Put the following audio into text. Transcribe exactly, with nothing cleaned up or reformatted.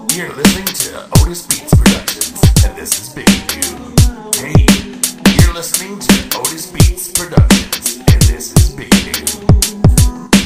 You're listening to Otis Beats Productions, and this is Big New. Hey, you're listening to Otis Beats Productions, and this is Big New.